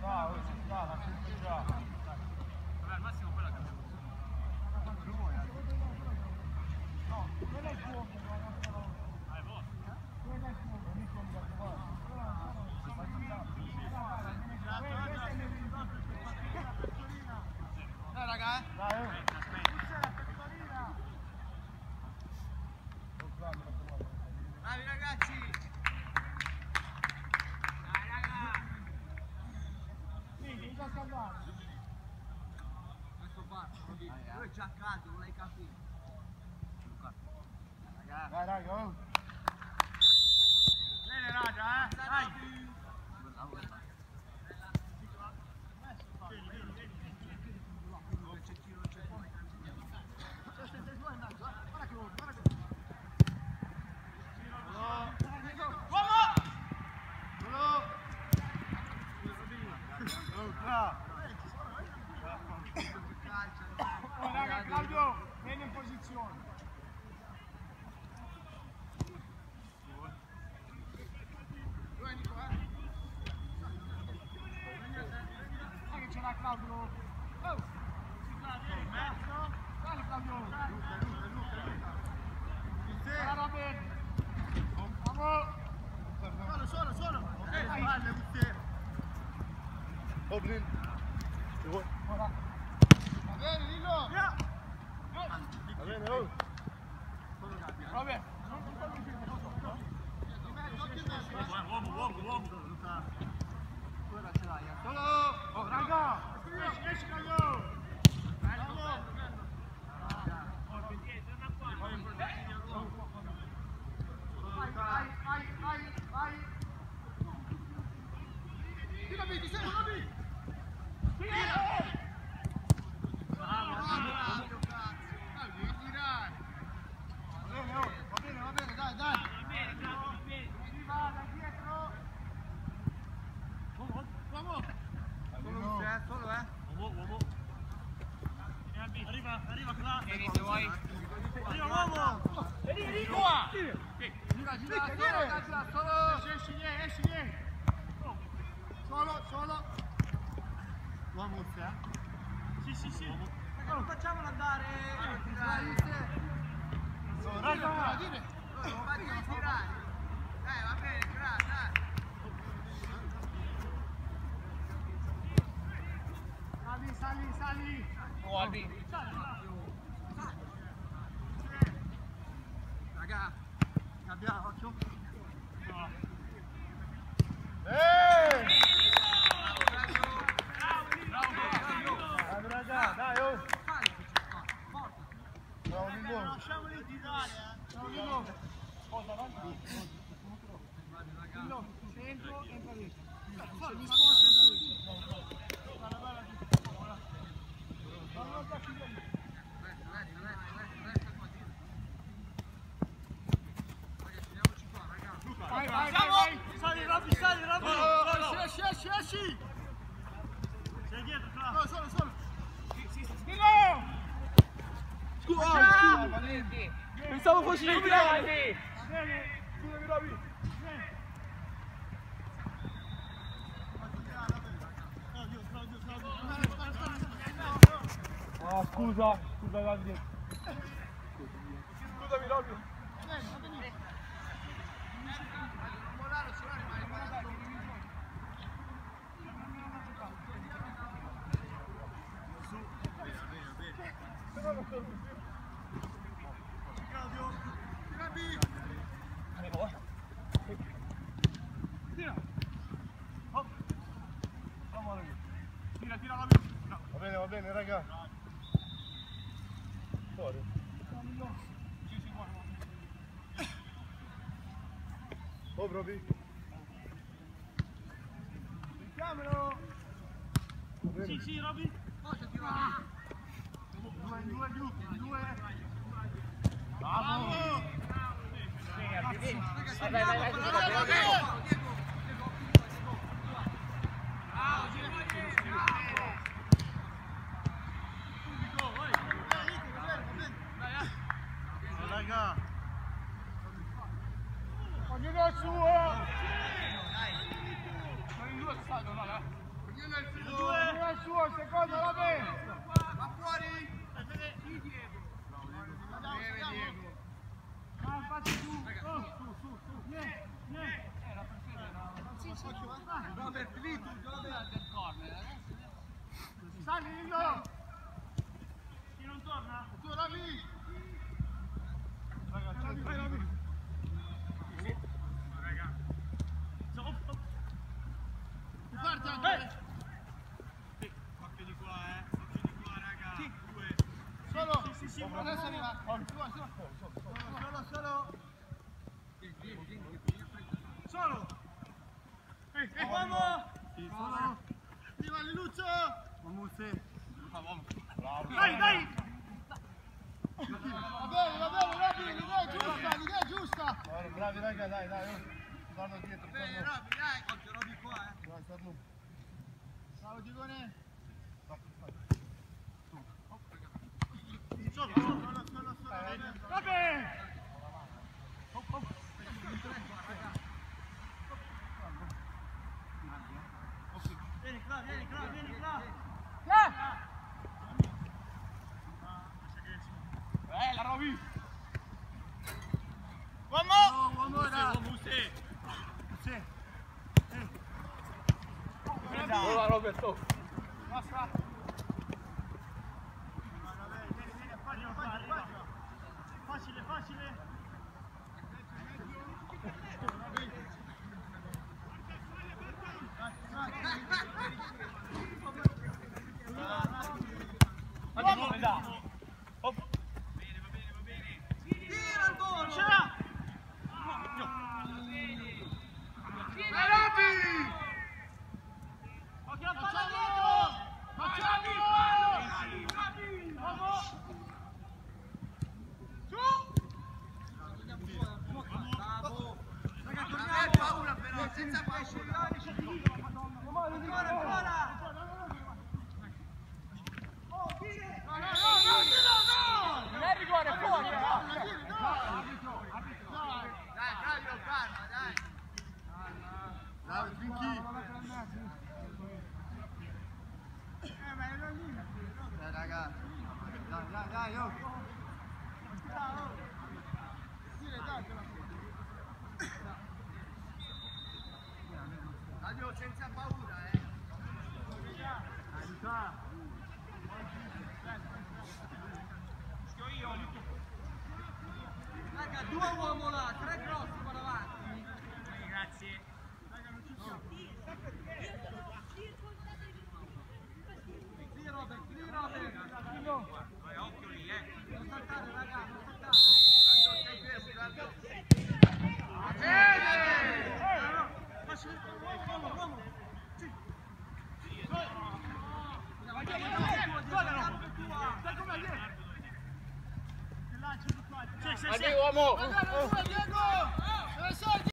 Bravi ragazzi! Dai raga! Sì, già scambiato. Questo parte, tu è già caldo, non l'hai capito. Dai raga, oh. Bene raga, dai! Raga, Claudio, vieni in posizione. Sai che c'era Claudio? Oh! Dai Claudio! Guarda bene! Bravo! Solo! Ok, vai! Oblin. Va bene, Lillo! Va bene, oh. Va bene, non farlo più, uomo. Ora ce l'hai, Solo! Oh, raga! Esci, Claudio! Vai! Ti sei, Roby! Va bene, dai! Vai dietro! Vamos! Solo Uomo. Arriva qua. Vieni se vuoi. Arriva uomo. Vieni qua! Gira, solo! Esci! Solo! Uomo, Sì. Non facciamolo andare! Raga! Non facciamo tirare! Dai, va bene, grazie, dai! Sali! Guardi! Raga! Abbiamo occhio. Bravo raga, dai oh! Bravo Lillo. Lasciamoli tirare, Ciao Lillo! Cosa avanti? Lillo, centro, entra dentro. Se mi sposta entra dentro. Guarda. Guarda qui dentro. Vai! Sali, Robby! Esci! Sei dietro, Cla. Solo! Lillo! Scusa! Pensavo fossi giubilato! Bene, scusami Robby! Scusa Gandhi. Scusami Robby. Tira Robby. Va bene, raga. Fuori. Oh, Robby. Mettiamolo. Sì, Robby. Due gruppi, due. Bravo! Vai! Raga. Ognuno al suo! Sono in due stato, no? Ognuno al parti anche. Occhio di qua, raga. Sì. 2. Solo. Sì, Adesso arriva. Solo. Uomo! Viva Liluccio! Vamos, bravo. Dai! Va bene, Robby, l'idea è giusta! Bravi raga, dai. Guarda dietro. Bene, Robby, dai. Occhio, Robby qua, Dai, sta tu. Bravo Gigone! Solo. Va bene! Vieni qua. La Robby. Uomo, dai! Sì. Bravo Roberto. Basta! Facile. Tira il volo! Ce l'ha! Dai Robby! Occhio la palla Facciamo! dietro! Bravo! Raga, non hai paura però, senza paura! Ancora! Non è rigore, fuori! Dai, Flavio, calma, dai! Bravo, Finchi. Dai, raga! Dai, oh! Flavio, senza paura, Raga, 2 uomo là, 3 grossi qua davanti. Grazie. Sì, Robert. Occhio lì, Non saltare, raga, non saltare. Flavio, stai fermo, Flavio. Uomo! Diego!